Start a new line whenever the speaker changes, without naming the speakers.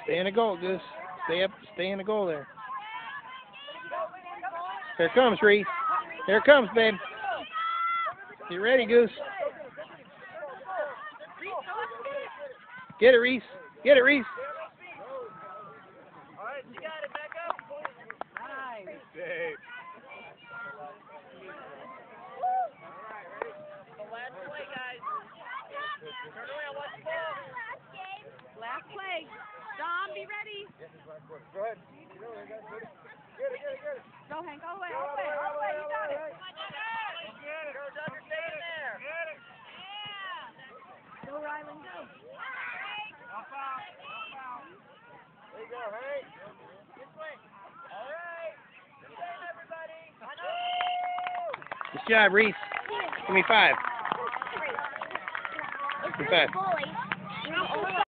Stay in the goal, Goose. Stay in the goal there. Here comes Reese. Here it comes, babe. Get ready, Goose. Get it, Reese. Get it, Reese.
All right, you got it. Back up. Nice. Dave. The last play, guys. Turn around. Watch the ball.
Last play. Dom, be ready.
Go ahead. Get it.
Go, Hank. All the way. You got it.
Coach, understand there. Get it.
Go, Rylan. Go.
Help out. There you go, Hank. This way. All right. Good game, everybody.
Good job, Reese. Give me 5. Give me 5.
Goalie.